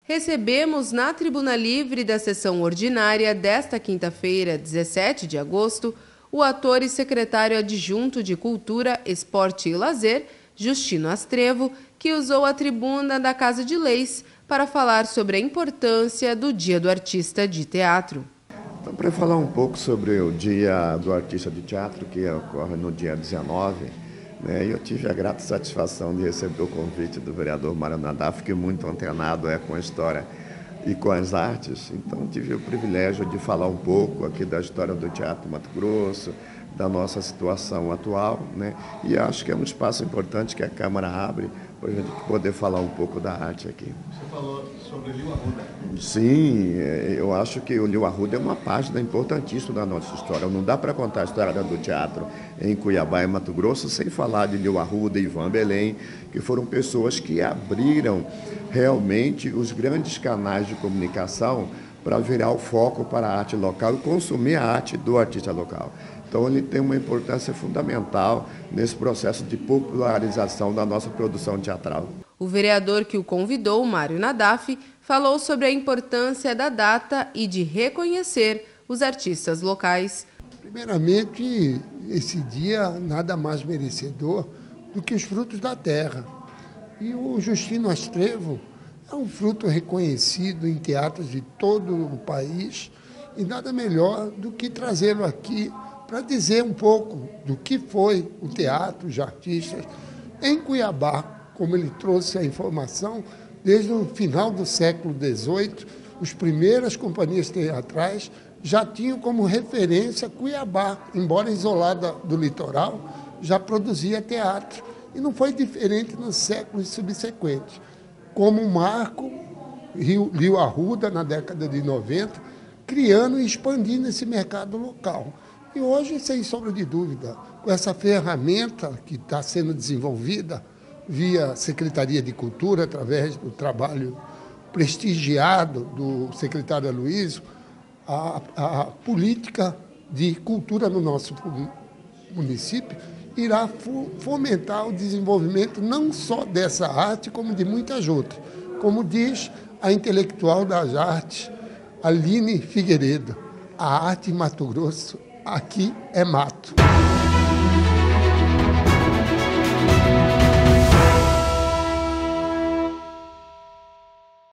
Recebemos na Tribuna Livre da sessão ordinária desta quinta-feira, 17 de agosto, o ator e secretário adjunto de Cultura, Esporte e Lazer, Justino Astrevo, que usou a tribuna da Casa de Leis para falar sobre a importância do Dia do Artista de Teatro. Então, para falar um pouco sobre o Dia do Artista de Teatro, que ocorre no dia 19, eu tive a grata satisfação de receber o convite do vereador Mário Nadaf, que é muito antenado com a história e com as artes. Então, tive o privilégio de falar um pouco aqui da história do Teatro Mato Grosso, da nossa situação atual, E acho que é um espaço importante que a Câmara abre para a gente poder falar um pouco da arte aqui. Você falou sobre o Liu Arruda. Sim, eu acho que o Liu Arruda é uma página importantíssima da nossa história. Não dá para contar a história do teatro em Cuiabá e Mato Grosso sem falar de Liu Arruda e Ivan Belém, que foram pessoas que abriram realmente os grandes canais de comunicação para virar o foco para a arte local e consumir a arte do artista local. Então, ele tem uma importância fundamental nesse processo de popularização da nossa produção teatral. O vereador que o convidou, Mário Nadaf, falou sobre a importância da data e de reconhecer os artistas locais. Primeiramente, esse dia nada mais merecedor do que os frutos da terra. E o Justino Astrevo é um fruto reconhecido em teatros de todo o país e nada melhor do que trazê-lo aqui para dizer um pouco do que foi o teatro, os artistas, em Cuiabá, como ele trouxe a informação, desde o final do século XVIII, as primeiras companhias teatrais já tinham como referência Cuiabá, embora isolada do litoral, já produzia teatro. E não foi diferente nos séculos subsequentes. Como um marco, Liu Arruda, na década de 90, criando e expandindo esse mercado local. E hoje, sem sombra de dúvida, com essa ferramenta que está sendo desenvolvida via Secretaria de Cultura, através do trabalho prestigiado do secretário Aloysio, a política de cultura no nosso município irá fomentar o desenvolvimento não só dessa arte, como de muitas outras. Como diz a intelectual das artes, Aline Figueiredo, a arte em Mato Grosso aqui é mato.